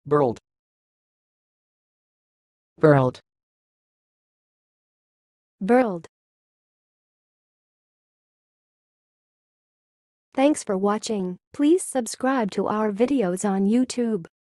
birled, birled, birled. Thanks for watching. Please subscribe to our videos on YouTube.